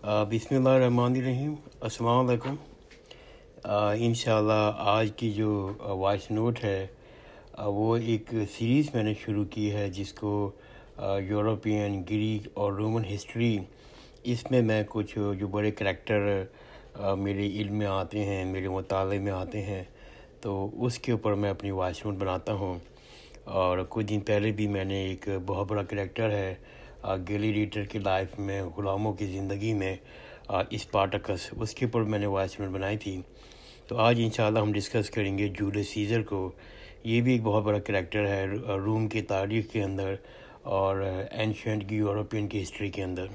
बिस्मिल्लाहिर्रहमानिर्रहीम। अस्सलाम वालेकुम। इंशाल्लाह आज की जो वॉइस नोट है वो एक सीरीज़ मैंने शुरू की है जिसको यूरोपियन, ग्रीक और रोमन हिस्ट्री, इसमें मैं कुछ जो बड़े करैक्टर मेरे इल्म में आते हैं, मेरे मुताले में आते हैं, तो उसके ऊपर मैं अपनी वॉइस नोट बनाता हूँ। और कुछ दिन पहले भी मैंने एक बहुत बड़ा करैक्टर है ग्लेडिएटर की लाइफ में, ग़ुलामों की ज़िंदगी में, स्पार्टकस, उसके ऊपर मैंने वॉइस नोट बनाई थी। तो आज इंशाल्लाह हम डिस्कस करेंगे जूलियस सीज़र को। ये भी एक बहुत बड़ा करैक्टर है रोम की तारीख़ के अंदर और एंशिएंट की यूरोपियन की हिस्ट्री के अंदर।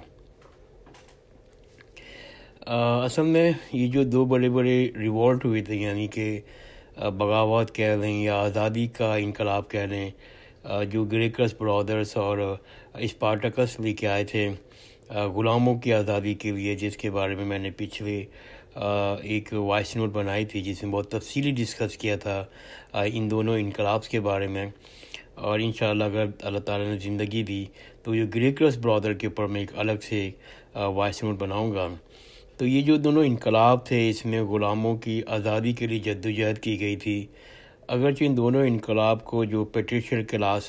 असल में ये जो दो बड़े बड़े रिवॉल्ट हुए थे, यानी कि बगावत कह लें या आज़ादी का इनकलाब कह लें, जो ग्रेकस ब्रदर्स और स्पार्टकस लेके आए थे ग़ुलामों की आज़ादी के लिए, जिसके बारे में मैंने पिछले एक वॉइस नोट बनाई थी जिसमें बहुत तफसीली डिस्कस किया था इन दोनों इनकलाब्स के बारे में। और इंशाअल्लाह अगर अल्लाह ताला ने ज़िंदगी दी तो ये ग्रेकस ब्रदर के ऊपर मैं एक अलग से वॉइस नोट बनाऊँगा। तो ये जो दोनों इनकलाब थे, इसमें ग़ुलामों की आज़ादी के लिए जद्दोजहद की गई थी। अगरचे इन दोनों इनकलाब को जो पेट्रिशियल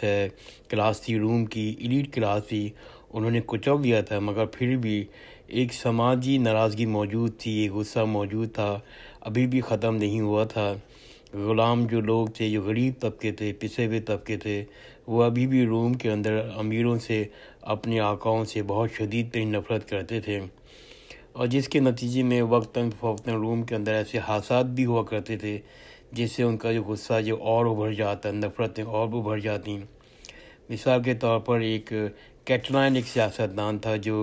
क्लास थी, रूम की एलीट क्लास थी, उन्होंने कुचल दिया था, मगर फिर भी एक समाजी नाराज़गी मौजूद थी, एक गुस्सा मौजूद था, अभी भी ख़त्म नहीं हुआ था। ग़ुलाम जो लोग थे, जो गरीब तबके थे, पिसे हुए तबके थे, वो अभी भी रोम के अंदर अमीरों से, अपने आकाओं से बहुत शदीद तरीन नफ़रत करते थे। और जिसके नतीजे में वक्तन फ़वक्तन रूम के अंदर ऐसे हादसात भी हुआ करते थे जिससे उनका जो गुस्सा जो और उभर जाता, नफ़रतें और उभर जाती। मिसाल के तौर पर एक कैटलाइन एक सियासतदान था जो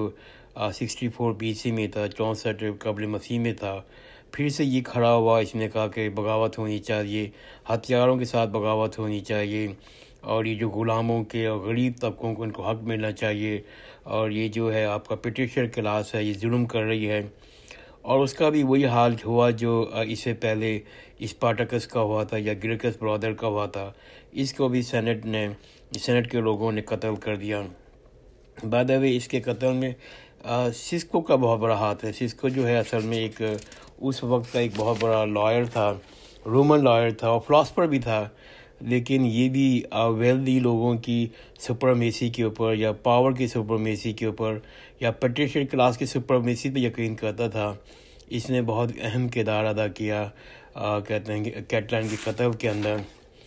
64 BC में था, 64 कबल मसीह में था। फिर से ये खड़ा हुआ, इसने कहा कि बगावत होनी चाहिए, हथियारों के साथ बगावत होनी चाहिए, और ये जो ग़ुलामों के और गरीब तबकों को उनको हक़ मिलना चाहिए, और ये जो है आपका पेट्रिशियल क्लास है ये जुल्म कर रही है। और उसका भी वही हाल हुआ जो इससे पहले स्पार्टकस का हुआ था या ग्रेकस ब्रदर का हुआ था। इसको भी सेनेट के लोगों ने कत्ल कर दिया। बाद में इसके कत्ल में सिस्को का बहुत बड़ा हाथ है। सिस्को जो है असल में एक उस वक्त का एक बहुत बड़ा लॉयर था, रोमन लॉयर था और फिलासफर भी था, लेकिन ये भी वेल्दी लोगों की सुपरमेसी के ऊपर या पावर की सुपरमेसी के ऊपर या पेट्रिशियल क्लास की सुपरमेसी पे यकीन करता था। इसने बहुत अहम किरदार अदा किया कहते हैं कि कैटलाइन के कत्ल के अंदर।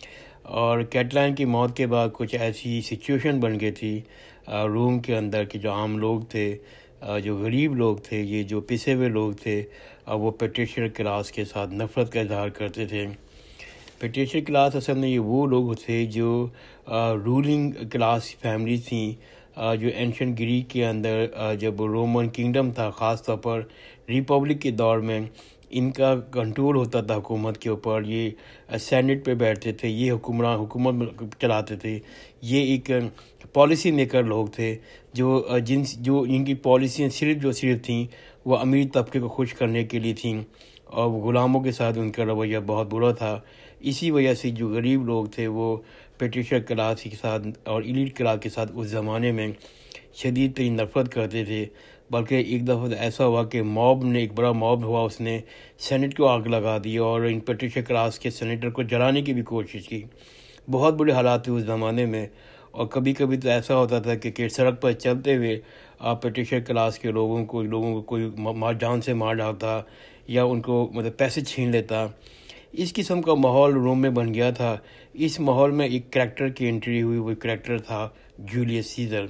और कैटलाइन की मौत के बाद कुछ ऐसी सिचुएशन बन गई थी रोम के अंदर कि जो आम लोग थे, जो गरीब लोग थे, ये जो पिसे हुए लोग थे, वो पेट्रिशियल क्लास के साथ नफ़रत का इजहार करते थे। पेट्रिशियल क्लास असल में ये वो लोग थे जो रूलिंग क्लास फैमिली थी जो एंशिएंट ग्रीक के अंदर जब रोमन किंगडम था, ख़ास तौर पर रिपब्लिक के दौर में इनका कंट्रोल होता था हुकूमत के ऊपर। ये सेनेट पे बैठते थे, ये हुकूमत चलाते थे। ये एक पॉलिसी मेकर लोग थे जो इनकी पॉलिसियाँ सिर्फ थीं वो अमीर तबके को खुश करने के लिए थीं, और ग़ुलामों के साथ उनका रवैया बहुत बुरा था। इसी वजह से जो गरीब लोग थे वो पेट्रिशियल क्लास के साथ और एलीट क्लास के साथ उस ज़माने में शदीद तरीन नफ़रत करते थे। बल्कि एक दफ़ा ऐसा हुआ कि एक बड़ा मॉब हुआ, उसने सेनेट को आग लगा दी और इन पेट्रिशियल क्लास के सेनेटर को जलाने की भी कोशिश की। बहुत बुरे हालात थे उस ज़माने में। और कभी कभी तो ऐसा होता था कि सड़क पर चलते हुए पेट्रिशियल क्लास के लोगों को कोई जान से मार डालता या उनको मतलब पैसे छीन लेता। इस किस्म का माहौल रोम में बन गया था। इस माहौल में एक करैक्टर की एंट्री हुई, वो करैक्टर था जूलियस सीज़र।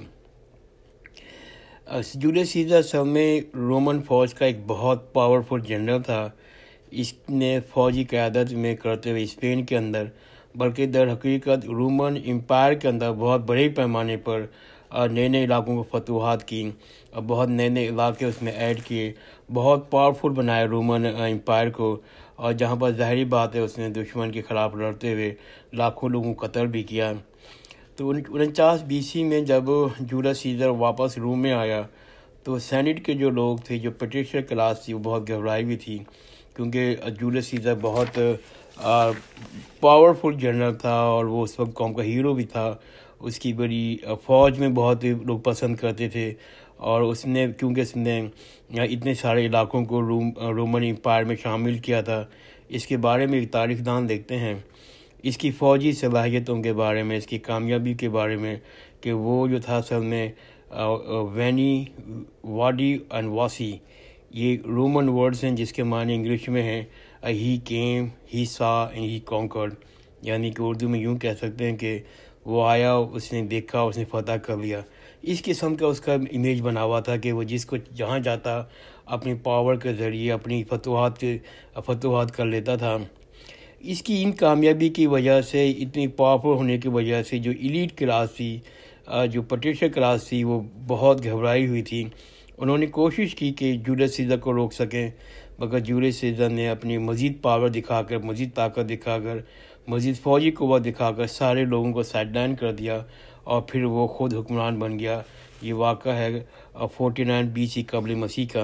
जूलियस सीज़र असल में रोमन फ़ौज का एक बहुत पावरफुल जनरल था। इसने फ़ौजी क़यादत में करते हुए स्पेन के अंदर, बल्कि दर हकीकत रोमन एम्पायर के अंदर बहुत बड़े पैमाने पर नए नए इलाकों को फतूहात की और बहुत नए नए इलाके उसमें ऐड किए, बहुत पावरफुल बनाया रोमन एम्पायर को। और जहाँ पर ज़ाहिरी बात है उसने दुश्मन के ख़िलाफ़ लड़ते हुए लाखों लोगों को कत्ल भी किया। तो 49 BC में जब जूलियस सीज़र वापस रोम में आया तो सेनेट के जो लोग थे, जो पेट्रिशियल क्लास थी, वो बहुत घबराई हुई थी, क्योंकि जूलियस सीज़र बहुत पावरफुल जनरल था और वो उस वक्त कौम का हीरो भी था। उसकी बड़ी फ़ौज में बहुत लोग पसंद करते थे اور اس نے کیونکہ اس نے اتنے سارے علاقوں کو رومن امپائر میں شامل کیا تھا، اس کے بارے میں ایک تاریخ دان دیکھتے ہیں، اس کی فوجی صلاحیتوں کے بارے میں، اس کی کامیابی کے بارے میں، کہ وہ جو تھا اصل میں وینی، واڈی اینڈ واسی، یہ رومن ورڈز ہیں جس کے معنی انگلش میں ہیں ہی کیم، ہی سا اینڈ ہی کانکرڈ، یعنی کہ اردو میں یوں کہہ سکتے ہیں کہ وہ آیا، اس نے دیکھا، اس نے فتح کر لیا۔ اس قسم کا اس کا امیج بنا ہوا تھا کہ وہ جس کو جہاں جاتا اپنی پاور کے ذریعے اپنی فتوحات کر لیتا تھا۔ اس کی ان کامیابی کی وجہ سے، اتنی پاورفل ہونے کی وجہ سے، جو ایلیٹ کلاس تھی، جو پٹریشر کلاس تھی، وہ بہت گھبرائی ہوئی تھی۔ انہوں نے کوشش کی کہ جولیس سیزر کو روک سکیں، مگر جولیس سیزر نے اپنی مزید پاور دکھا کر، مزید طاقت دکھا کر، مزید فوجی قوت دکھا کر سارے لوگوں کو سائیڈ لائن کر دیا، اور پھر وہ خود حکمران بن گیا۔ یہ واقعہ ہے 49 BC قبل مسیح کا۔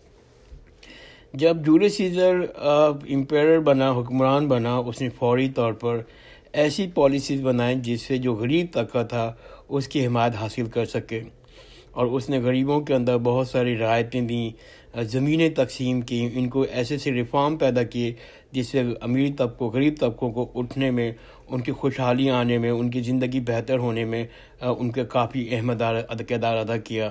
جب جولیس سیزر امپیرر بنا، حکمران بنا، اس نے فوری طور پر ایسی پالیسیز بنائیں جس سے جو غریب طبقہ تھا اس کی حمایت حاصل کر سکے، اور اس نے غریبوں کے اندر بہت ساری رعایتیں دیں، زمینیں تقسیم کی، ان کو ایسے ریفارم پیدا کیے جس سے امیر طبقوں، غریب طبقوں کو اٹھنے میں، ان کی خوشحالی آنے میں، ان کی زندگی بہتر ہونے میں ان کا کافی اہم کردار ادا کیا۔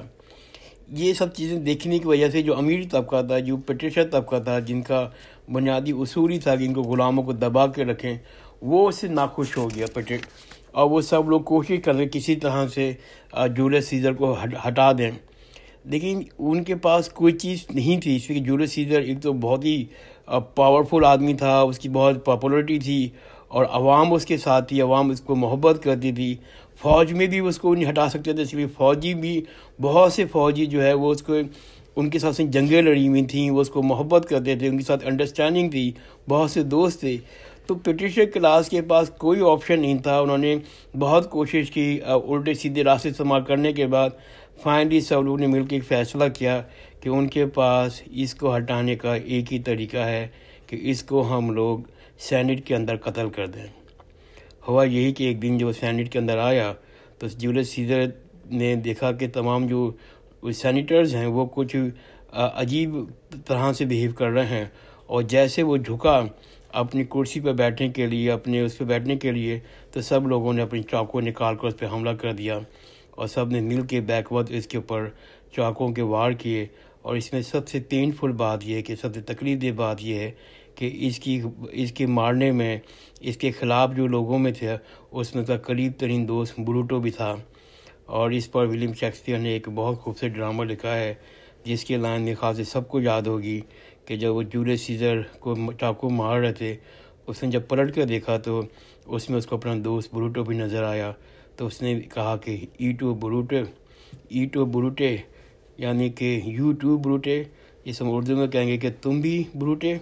یہ سب چیزیں دیکھنے کی وجہ سے جو امیر طبقہ تھا، جو پٹریشر طبقہ تھا، جن کا بنیادی اصول ہی تھا کہ ان کو غلاموں کو دبا کے رکھیں، وہ اس سے ناخوش ہو گیا اور وہ سب لوگ کوشش کر رہے کسی طرح سے جولیس سیزر کو ہٹا دیں، لیکن ان کے پاس کوئی چیز نہیں تھی، اس لیے کہ جولیس سیزر ایک تو بہت ہی پاورفل آدمی تھا، اس کی بہت پاپولرٹی تھی، اور عوام اس کے ساتھ تھی، عوام اس کو محبت کرتی تھی، فوج میں بھی اس کو نہیں ہٹا سکتے تھے، اس لیے فوجی بھی، بہت سے فوجی جو ہے وہ اس کو، ان کے ساتھ جنگیں لڑی ہوئی تھیں، وہ اس کو محبت کرتے تھے، ان کے ساتھ انڈرسٹینڈنگ تھی، بہت سے دوست تھے۔ تو پٹریشر کلاس کے پاس کوئی آپشن نہیں تھا، انہوں نے بہت کوشش کی، الٹے سیدھے راستے استعمال کرنے کے بعد فائنلی سب لوگوں نے مل کے فیصلہ کیا کہ ان کے پاس اس کو ہٹانے کا ایک ہی طریقہ ہے کہ اس کو ہم لوگ سینٹ کے اندر قتل کر دیں۔ ہوا یہی کہ ایک دن جو سینٹ کے اندر آیا تو جولیس سیزر نے دیکھا کہ تمام جو سینیٹرز ہیں وہ کچھ عجیب طرح سے بیہیو کر رہے ہیں، اور جیسے وہ جھکا اپنی کرسی پہ بیٹھنے کے لیے، اپنے اس پہ بیٹھنے کے لیے، تو سب لوگوں نے اپنی چاقو نکال کر اس پہ حملہ کر دیا، اور سب نے مل کے بیکورد اس کے اوپر چاقوں کے وار کیے۔ اور اس میں سب سے پینفل بات یہ ہے کہ سب سے تکلیف دہ بات یہ ہے کہ اس کے مارنے میں، اس کے خلاف جو لوگوں میں تھے، اس میں کا قریب ترین دوست بروٹو بھی تھا۔ اور اس پر ولیم شیکسپیئر نے ایک بہت خوبصورت ڈرامہ لکھا ہے جس کی لائن میرے خیال سے سب کو یاد ہوگی کہ جب وہ جولیس سیزر کو چاقو مار رہے تھے، اس نے جب پلٹ کر دیکھا تو اس میں اس کو اپنا دوست بروٹو بھی نظر آیا، تو اس نے کہا کہ ایٹو بروٹے، یعنی کہ یو ٹو بروٹے، اس ہم اردو میں کہیں گے کہ تم بھی بروٹے۔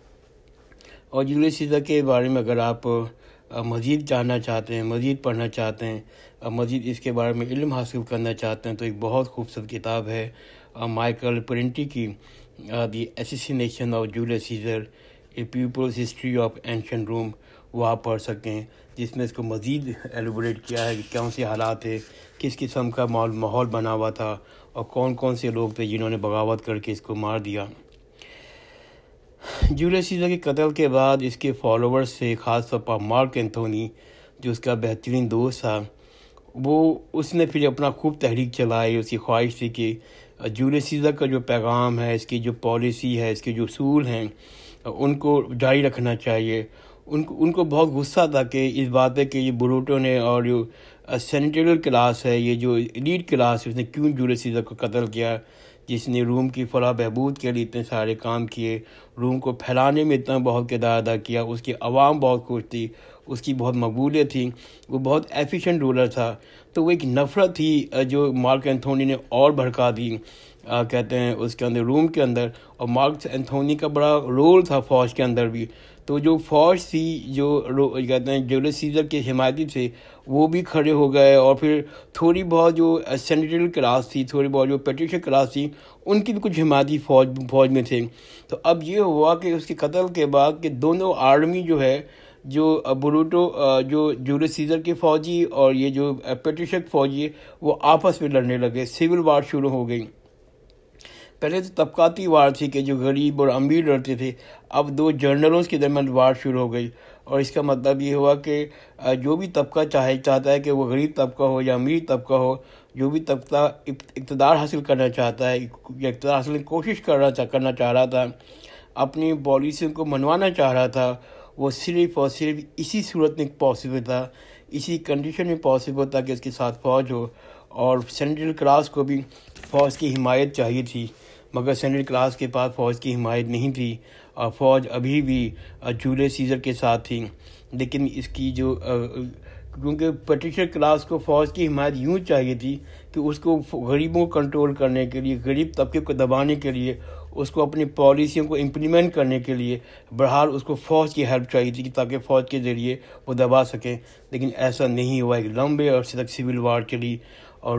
اور جولیس سیزر کے بارے میں اگر آپ مزید جاننا چاہتے ہیں، مزید پڑھنا چاہتے ہیں، مزید اس کے بارے میں علم حاصل کرنا چاہتے ہیں، تو ایک بہت خوبصورت کتاب ہے مائیکل پرنٹی کی، the assassination of Julius Caesar, a people's history of ancient Rome, وہ آپ پڑھ سکتے ہیں، جس میں اس کو مزید ایلیبوریٹ کیا ہے کہ کون سے حالات تھے، کس قسم کا ماحول بنا ہوا تھا، اور کون کون سے لوگ تھے جنہوں نے بغاوت کر کے اس کو مار دیا۔ جولیس سیزر کے قتل کے بعد اس کے فالوورز سے، خاص طور پر مارک اینتھونی جو اس کا بہترین دوست تھا، اس نے پھر اپنا خوب تحریک چلائی۔ اس کی خواہش تھی کہ جولیس سیزر کا جو پیغام ہے، اس کی جو پالیسی ہے، اس کے جو اصول ہیں، ان کو جاری رکھنا چاہیے۔ ان کو بہت غصہ تھا کہ اس بات پہ کہ یہ بروٹو نے اور جو سینیٹریل کلاس ہے، یہ جو ایلیٹ کلاس ہے، اس نے کیوں جولیس سیزر کو قتل کیا، جس نے روم کی فلاح بہبود کے لیے اتنے سارے کام کیے، روم کو پھیلانے میں اتنا بہت کردار ادا کیا، اس کی عوام بہت خوش تھی، اس کی بہت مقبولیت تھی، وہ بہت ایفیشینٹ رولر تھا۔ تو وہ ایک نفرت تھی جو مارک اینتھونی نے اور بھڑکا دی، کہتے ہیں اس کے اندر، روم کے اندر، اور مارک اینتھونی کا بڑا رول تھا فوج کے اندر بھی۔ تو جو فوج تھی، جو کہتے ہیں جولیس سیزر کے حمایتی تھے، وہ بھی کھڑے ہو گئے، اور پھر تھوڑی بہت جو سینیٹریل کلاس تھی، تھوڑی بہت جو پیٹریشر کلاس تھی، ان کی بھی کچھ حمایتی فوج میں تھے۔ تو اب یہ ہوا کہ اس کے قتل کے بعد کہ دونوں آرمی جو ہے، جو بروٹو جو جولیس سیزر کے فوجی اور یہ جو پیٹریشک فوجی وہ آپس میں لڑنے لگے، سول وار شروع ہو گئی۔ پہلے تو طبقاتی وار تھی کہ جو غریب اور امیر لڑتے تھے، اب دو جنرلوں کے درمیان وار شروع ہو گئی، اور اس کا مطلب یہ ہوا کہ جو بھی طبقہ چاہتا ہے کہ وہ غریب طبقہ ہو یا امیر طبقہ ہو، جو بھی طبقہ اقتدار حاصل کرنا چاہتا ہے یا اقتدار حاصل کی کوشش کرنا چاہ رہا تھا، اپنی پالیسیوں کو منوانا چاہ رہا تھا، وہ صرف اور صرف اسی صورت میں پاسبل تھا، اسی کنڈیشن میں پاسبل تھا کہ اس کے ساتھ فوج ہو، اور سینٹرل کلاس کو بھی فوج کی حمایت چاہیے تھی، مگر سینٹرل کلاس کے پاس فوج کی حمایت نہیں تھی، اور فوج ابھی بھی جولیس سیزر کے ساتھ تھی۔ لیکن اس کی جو کیونکہ پیٹریشین کلاس کو فوج کی حمایت یوں چاہیے تھی کہ اس کو غریبوں کو کنٹرول کرنے کے لیے، غریب طبقے کو دبانے کے لیے، اس کو اپنی پالیسیوں کو امپلیمنٹ کرنے کے لیے بہرحال اس کو فوج کی ہیلپ چاہیے تھی تاکہ فوج کے ذریعے وہ دبا سکیں، لیکن ایسا نہیں ہوا۔ ایک لمبے عرصے تک سول وار چلی، اور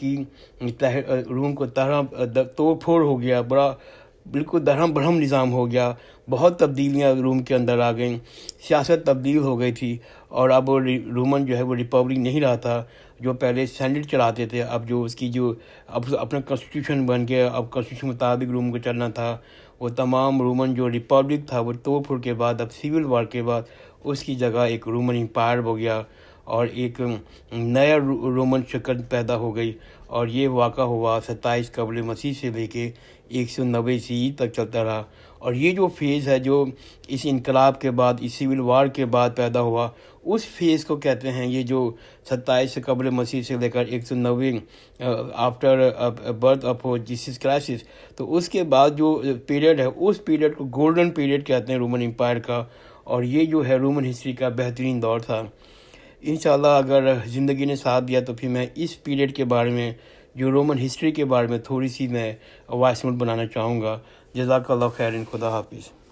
روم کو توڑ پھوڑ ہو گیا، بڑا بالکل درہم برہم نظام ہو گیا، بہت تبدیلیاں روم کے اندر آ گئیں، سیاست تبدیل ہو گئی تھی، اور اب رومن جو ہے وہ ریپبلک نہیں رہا تھا جو پہلے سینٹ چلاتے تھے، اب جو اس کی جو اب اپنا کانسٹیٹیوشن بن گیا، اب کانسٹیٹیوشن مطابق روم کو چلنا تھا، وہ تمام رومن جو ریپبلک تھا وہ توڑ پھوڑ کے بعد اب سول وار کے بعد اس کی جگہ ایک رومن امپائر ہو گیا، اور ایک نیا رومن شکل پیدا ہو گئی، اور یہ واقعہ ہوا 27 قبل مسیح سے لے کے 190 عیسوی تک چلتا رہا۔ اور یہ جو فیز ہے جو اس انقلاب کے بعد، اس سول وار کے بعد پیدا ہوا، اس فیز کو کہتے ہیں، یہ جو 27 قبل مسیح سے لے کر 190 after birth of Jesus Christ, تو اس کے بعد جو پیریڈ ہے اس پیریڈ کو گولڈن پیریڈ کہتے ہیں رومن امپائر کا، اور یہ جو ہے رومن ہسٹری کا بہترین دور تھا۔ انشاءاللہ اگر زندگی نے ساتھ دیا تو پھر میں اس پیریڈ کے بارے میں، جو رومن ہسٹری کے بارے میں تھوڑی سی میں وائس نوٹ بنانا چاہوں گا۔ جزاک اللہ خیر، خدا حافظ۔